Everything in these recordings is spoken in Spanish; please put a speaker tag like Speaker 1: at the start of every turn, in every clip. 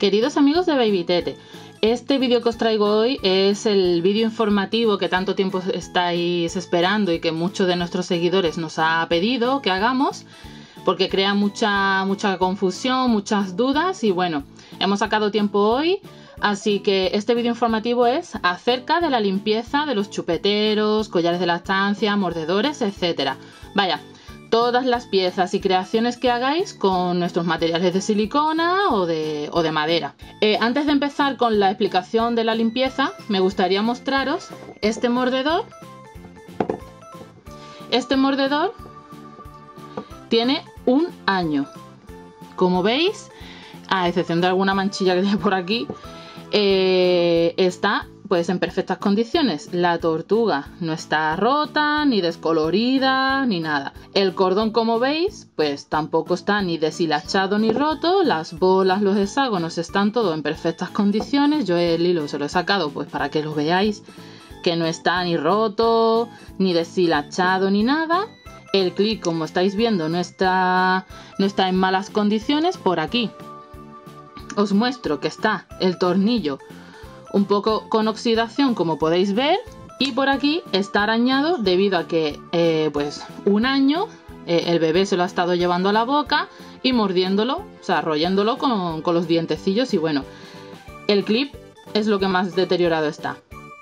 Speaker 1: Queridos amigos de Baby Tete, este vídeo que os traigo hoy es el vídeo informativo que tanto tiempo estáis esperando y que muchos de nuestros seguidores nos ha pedido que hagamos, porque crea mucha confusión, muchas dudas y bueno, hemos sacado tiempo hoy, así que este vídeo informativo es acerca de la limpieza de los chupeteros, collares de lactancia, mordedores, etcétera. Vaya, todas las piezas y creaciones que hagáis con nuestros materiales de silicona o de madera. Antes de empezar con la explicación de la limpieza, me gustaría mostraros este mordedor. Este mordedor tiene un año. Como veis, a excepción de alguna manchilla que tiene por aquí, está pues en perfectas condiciones. La tortuga no está rota, ni descolorida, ni nada. El cordón, como veis, pues tampoco está ni deshilachado ni roto. Las bolas, los hexágonos están todo en perfectas condiciones. Yo el hilo se lo he sacado pues para que lo veáis, que no está ni roto, ni deshilachado, ni nada. El clic, como estáis viendo, no está en malas condiciones. Por aquí os muestro que está el tornillo un poco con oxidación, como podéis ver, y por aquí está arañado debido a que pues un año el bebé se lo ha estado llevando a la boca y mordiéndolo, o sea, royéndolo con los dientecillos, y bueno, el clip es lo que más deteriorado está.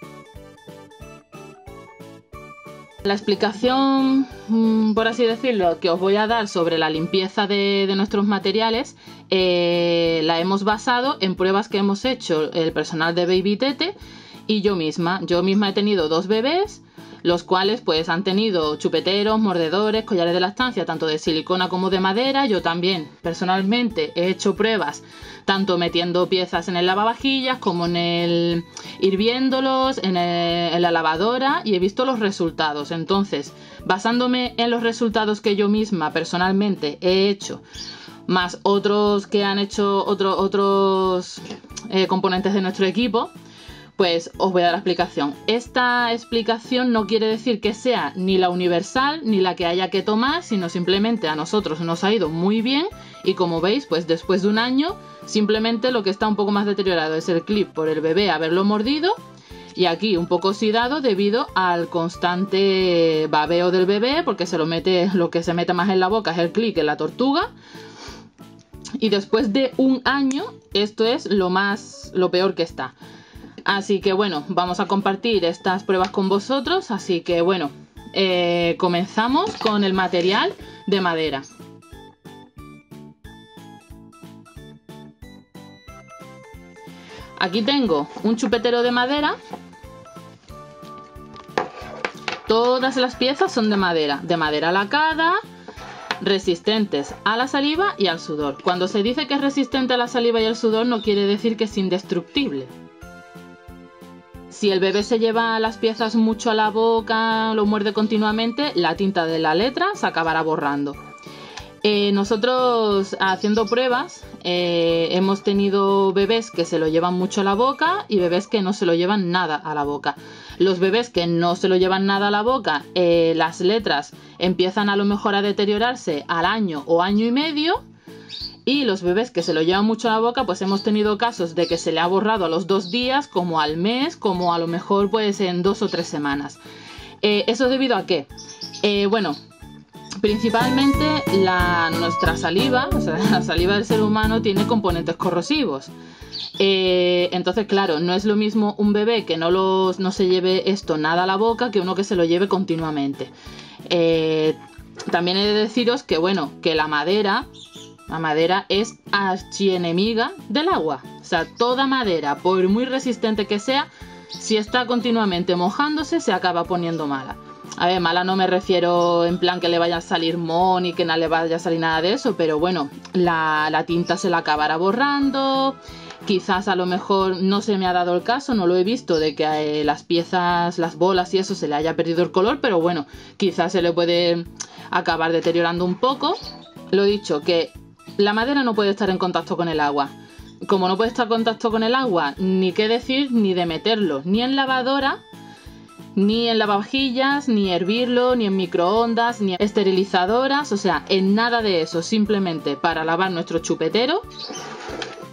Speaker 1: La explicación, por así decirlo, que os voy a dar sobre la limpieza de nuestros materiales la hemos basado en pruebas que hemos hecho el personal de Baby Tete y yo misma. Yo misma he tenido dos bebés, los cuales pues han tenido chupeteros, mordedores, collares de lactancia, tanto de silicona como de madera. Yo también personalmente he hecho pruebas, tanto metiendo piezas en el lavavajillas como en el hirviéndolos, en la lavadora, y he visto los resultados. Entonces, basándome en los resultados que yo misma personalmente he hecho, más otros que han hecho otros componentes de nuestro equipo, pues os voy a dar la explicación. Esta explicación no quiere decir que sea ni la universal ni la que haya que tomar, sino simplemente a nosotros nos ha ido muy bien y como veis, pues después de un año, simplemente lo que está un poco más deteriorado es el clip por el bebé haberlo mordido y aquí un poco oxidado debido al constante babeo del bebé, porque lo que se mete más en la boca es el clip que la tortuga. Y después de un año, esto es lo peor que está. Así que bueno, vamos a compartir estas pruebas con vosotros. Así que bueno, comenzamos con el material de madera. Aquí tengo un chupetero de madera. Todas las piezas son de madera lacada, resistentes a la saliva y al sudor. Cuando se dice que es resistente a la saliva y al sudor, no quiere decir que es indestructible. Si el bebé se lleva las piezas mucho a la boca, lo muerde continuamente, la tinta de la letra se acabará borrando. Nosotros, haciendo pruebas, hemos tenido bebés que se lo llevan mucho a la boca y bebés que no se lo llevan nada a la boca. Los bebés que no se lo llevan nada a la boca, las letras empiezan a lo mejor a deteriorarse al año o año y medio. Y los bebés que se lo llevan mucho a la boca, pues hemos tenido casos de que se le ha borrado a los 2 días, como al mes, como a lo mejor pues en 2 o 3 semanas. ¿Eso debido a qué? Bueno, principalmente nuestra saliva, o sea, la saliva del ser humano tiene componentes corrosivos. Entonces, claro, no es lo mismo un bebé que no se lleve esto nada a la boca que uno que se lo lleve continuamente. También he de deciros que, bueno, que la madera es archienemiga del agua. O sea, toda madera, por muy resistente que sea, si está continuamente mojándose, se acaba poniendo mala. A ver, mala no me refiero en plan que le vaya a salir moho ni que no le vaya a salir nada de eso, pero bueno, la tinta se la acabará borrando. Quizás a lo mejor no se me ha dado el caso, no lo he visto, de que las piezas, las bolas y eso se le haya perdido el color, pero bueno, quizás se le puede acabar deteriorando un poco. Lo dicho, que la madera no puede estar en contacto con el agua. Como no puede estar en contacto con el agua, ni qué decir ni de meterlo ni en lavadora, ni en lavavajillas, ni hervirlo, ni en microondas, ni en esterilizadoras, o sea, en nada de eso. Simplemente para lavar nuestro chupetero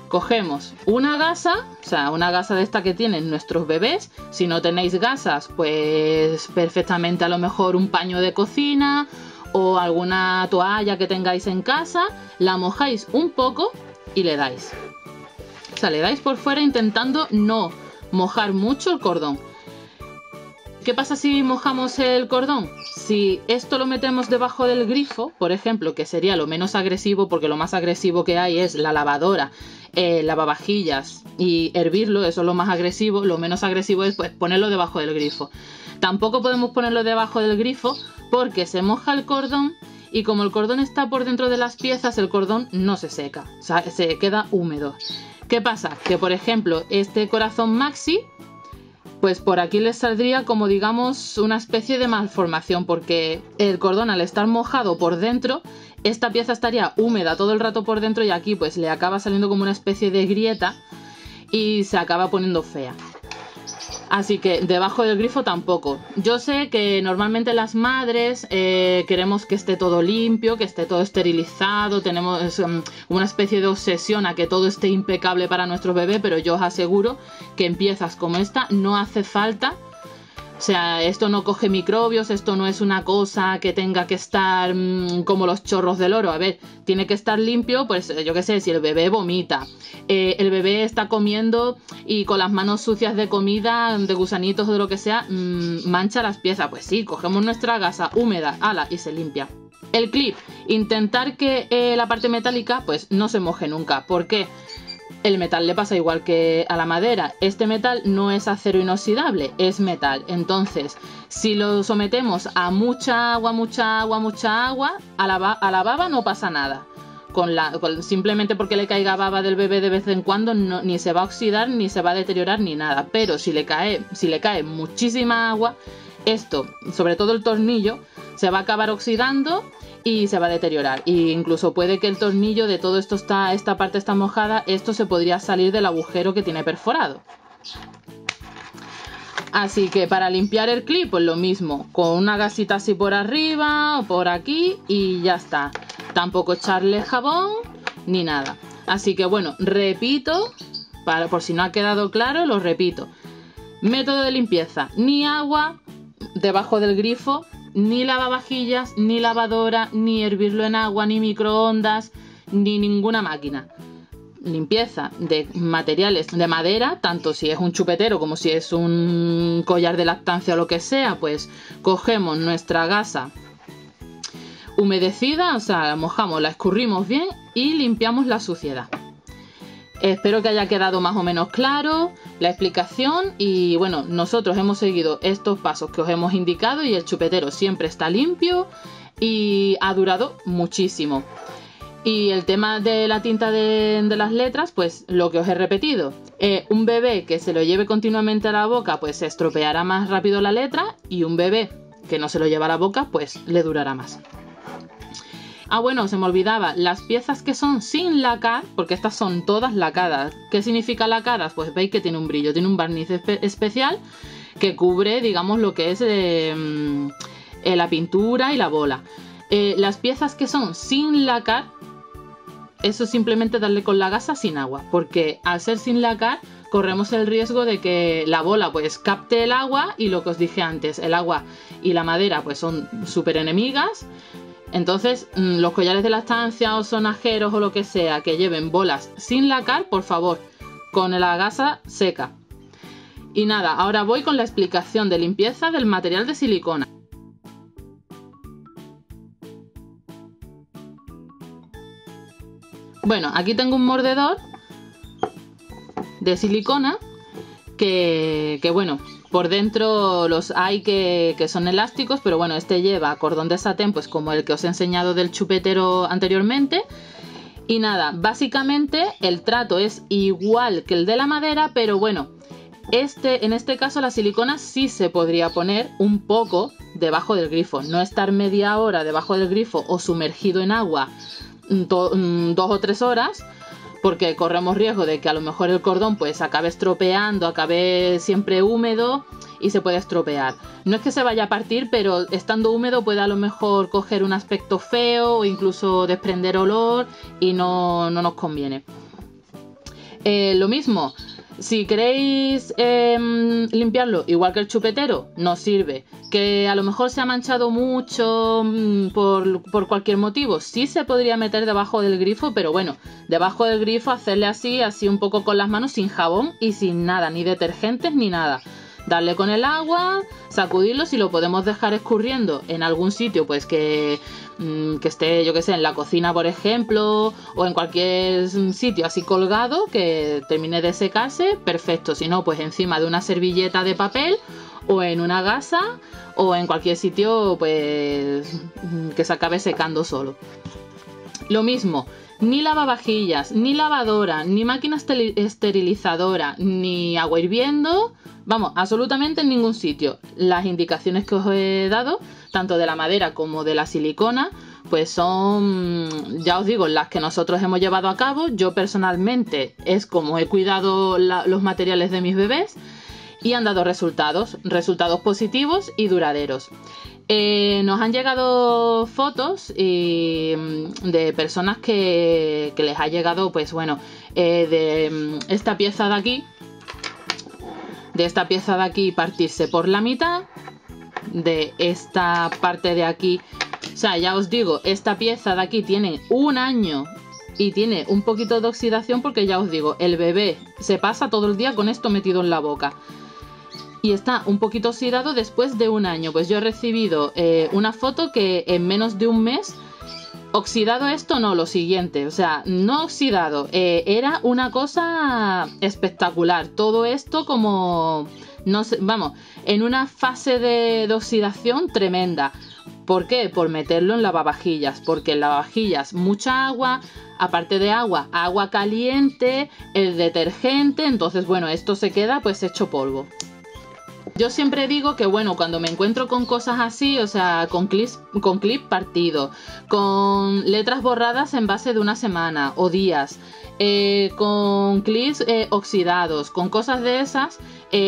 Speaker 1: Cogemos una gasa, o sea, una gasa de esta que tienen nuestros bebés. Si no tenéis gasas, pues perfectamente a lo mejor un paño de cocina o alguna toalla que tengáis en casa, la mojáis un poco y le dais. O sea, le dais por fuera intentando no mojar mucho el cordón. ¿Qué pasa si mojamos el cordón? Si esto lo metemos debajo del grifo, por ejemplo, que sería lo menos agresivo, porque lo más agresivo que hay es la lavadora, lavavajillas y hervirlo, eso es lo más agresivo. Lo menos agresivo es pues ponerlo debajo del grifo. Tampoco podemos ponerlo debajo del grifo porque se moja el cordón y como el cordón está por dentro de las piezas, el cordón no se seca, o sea, se queda húmedo. ¿Qué pasa? Que por ejemplo este corazón maxi, pues por aquí les saldría como digamos una especie de malformación, porque el cordón al estar mojado por dentro, esta pieza estaría húmeda todo el rato por dentro y aquí pues le acaba saliendo como una especie de grieta y se acaba poniendo fea. Así que debajo del grifo tampoco. Yo sé que normalmente las madres queremos que esté todo limpio, que esté todo esterilizado, tenemos una especie de obsesión a que todo esté impecable para nuestro bebé, pero yo os aseguro que en piezas como esta no hace falta. O sea, esto no coge microbios, esto no es una cosa que tenga que estar como los chorros del oro. A ver, tiene que estar limpio, pues yo qué sé, si el bebé vomita, el bebé está comiendo y con las manos sucias de comida, de gusanitos o de lo que sea, mancha las piezas. Pues sí, cogemos nuestra gasa húmeda, ala, y se limpia. El clip, intentar que la parte metálica pues no se moje nunca. ¿Por qué? El metal le pasa igual que a la madera. Este metal no es acero inoxidable, es metal. Entonces, si lo sometemos a mucha agua, a la baba no pasa nada. Simplemente porque le caiga baba del bebé de vez en cuando, ni se va a oxidar, ni se va a deteriorar, ni nada. Pero si le cae muchísima agua, esto, sobre todo el tornillo, se va a acabar oxidando y se va a deteriorar. E incluso puede que el tornillo de todo esto esta parte está mojada, esto se podría salir del agujero que tiene perforado. Así que para limpiar el clip, pues lo mismo, con una gasita así por arriba o por aquí y ya está. Tampoco echarle jabón ni nada. Así que bueno, repito, por si no ha quedado claro, lo repito. Método de limpieza, ni agua debajo del grifo, ni lavavajillas, ni lavadora, ni hervirlo en agua, ni microondas, ni ninguna máquina. Limpieza de materiales de madera, tanto si es un chupetero como si es un collar de lactancia o lo que sea, pues cogemos nuestra gasa humedecida, o sea, la mojamos, la escurrimos bien y limpiamos la suciedad. Espero que haya quedado más o menos claro la explicación y bueno, nosotros hemos seguido estos pasos que os hemos indicado y el chupetero siempre está limpio y ha durado muchísimo. Y el tema de la tinta de las letras, pues lo que os he repetido, un bebé que se lo lleve continuamente a la boca pues se estropeará más rápido la letra y un bebé que no se lo lleva a la boca pues le durará más. Ah, bueno, se me olvidaba, las piezas que son sin lacar, porque estas son todas lacadas. ¿Qué significa lacadas? Pues veis que tiene un brillo, tiene un barniz especial que cubre, digamos, lo que es la pintura y la bola. Las piezas que son sin lacar, eso es simplemente darle con la gasa sin agua, porque al ser sin lacar corremos el riesgo de que la bola pues capte el agua y lo que os dije antes, el agua y la madera pues son súper enemigas. Entonces, los collares de lactancia o sonajeros o lo que sea que lleven bolas sin lacar, por favor, con la gasa seca. Y nada, ahora voy con la explicación de limpieza del material de silicona. Bueno, aquí tengo un mordedor de silicona que bueno, por dentro los hay que son elásticos, pero bueno, este lleva cordón de satén, pues como el que os he enseñado del chupetero anteriormente. Y nada, básicamente el trato es igual que el de la madera, pero bueno, en este caso la silicona sí se podría poner un poco debajo del grifo, no estar media hora debajo del grifo o sumergido en agua 2 o 3 horas, porque corremos riesgo de que a lo mejor el cordón pues acabe estropeando, acabe siempre húmedo y se puede estropear. No es que se vaya a partir, pero estando húmedo puede a lo mejor coger un aspecto feo o incluso desprender olor y no nos conviene. Lo mismo, si queréis limpiarlo igual que el chupetero, no sirve. Que a lo mejor se ha manchado mucho por cualquier motivo, sí se podría meter debajo del grifo, pero bueno, debajo del grifo hacerle así un poco con las manos, sin jabón y sin nada, ni detergentes ni nada. Darle con el agua, sacudirlo, si lo podemos dejar escurriendo en algún sitio, pues que esté, yo que sé, en la cocina, por ejemplo, o en cualquier sitio así colgado, que termine de secarse, perfecto. Si no, pues encima de una servilleta de papel, o en una gasa, o en cualquier sitio, pues que se acabe secando solo. Lo mismo, ni lavavajillas, ni lavadora, ni máquina esterilizadora, ni agua hirviendo, vamos, absolutamente en ningún sitio. Las indicaciones que os he dado, tanto de la madera como de la silicona, pues son, ya os digo, las que nosotros hemos llevado a cabo. Yo personalmente es como he cuidado los materiales de mis bebés y han dado resultados positivos y duraderos. Nos han llegado fotos de personas que les ha llegado, pues bueno, de esta pieza de aquí, partirse por la mitad, de esta parte de aquí. O sea, ya os digo, esta pieza de aquí tiene 1 año y tiene un poquito de oxidación, porque ya os digo, el bebé se pasa todo el día con esto metido en la boca. Y está un poquito oxidado después de 1 año. Pues yo he recibido una foto que en menos de un mes, oxidado esto, no, lo siguiente, o sea, no oxidado, era una cosa espectacular. Todo esto como, no sé, vamos, en una fase de oxidación tremenda. ¿Por qué? Por meterlo en lavavajillas, porque en lavavajillas mucha agua, aparte de agua, agua caliente, el detergente, entonces bueno, esto se queda pues hecho polvo. Yo siempre digo que bueno, cuando me encuentro con cosas así, o sea, con clip partido, con letras borradas en base de 1 semana o días, con clips oxidados, con cosas de esas,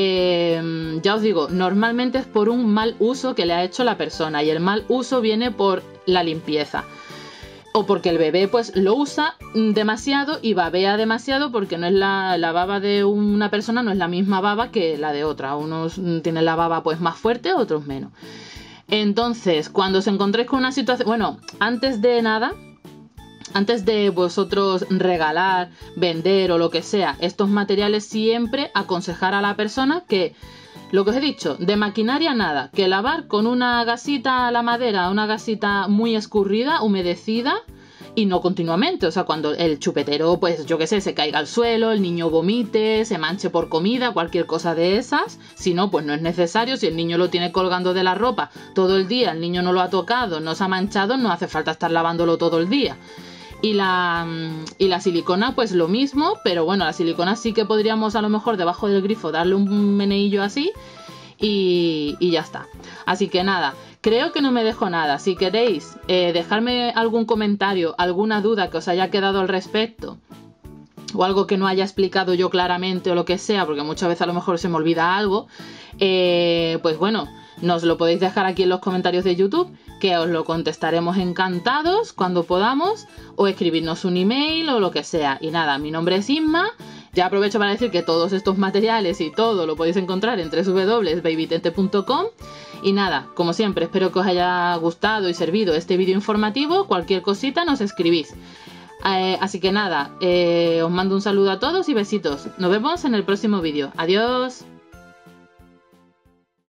Speaker 1: ya os digo, normalmente es por un mal uso que le ha hecho la persona, y el mal uso viene por la limpieza. O porque el bebé pues lo usa demasiado y babea demasiado, porque no es la baba de una persona, no es la misma baba que la de otra. Unos tienen la baba pues más fuerte, otros menos. Entonces, cuando os encontréis con una situación, bueno, antes de nada, antes de vosotros regalar, vender o lo que sea estos materiales, siempre aconsejar a la persona que, lo que os he dicho, de maquinaria nada, que lavar con una gasita la madera, una gasita muy escurrida, humedecida, y no continuamente. O sea, cuando el chupetero, pues yo qué sé, se caiga al suelo, el niño vomite, se manche por comida, cualquier cosa de esas, si no, pues no es necesario. Si el niño lo tiene colgando de la ropa todo el día, el niño no lo ha tocado, no se ha manchado, no hace falta estar lavándolo todo el día. Y la silicona pues lo mismo, pero bueno, la silicona sí que podríamos a lo mejor debajo del grifo darle un meneillo así y ya está. Así que nada, creo que no me dejo nada. Si queréis dejarme algún comentario, alguna duda que os haya quedado al respecto, o algo que no haya explicado yo claramente o lo que sea, porque muchas veces a lo mejor se me olvida algo, pues bueno, nos lo podéis dejar aquí en los comentarios de YouTube, que os lo contestaremos encantados cuando podamos, o escribirnos un email o lo que sea. Y nada, mi nombre es Inma. Ya aprovecho para decir que todos estos materiales y todo lo podéis encontrar en www.babytente.com. Y nada, como siempre, espero que os haya gustado y servido este vídeo informativo. Cualquier cosita nos escribís. Así que nada, os mando un saludo a todos y besitos. Nos vemos en el próximo vídeo. Adiós.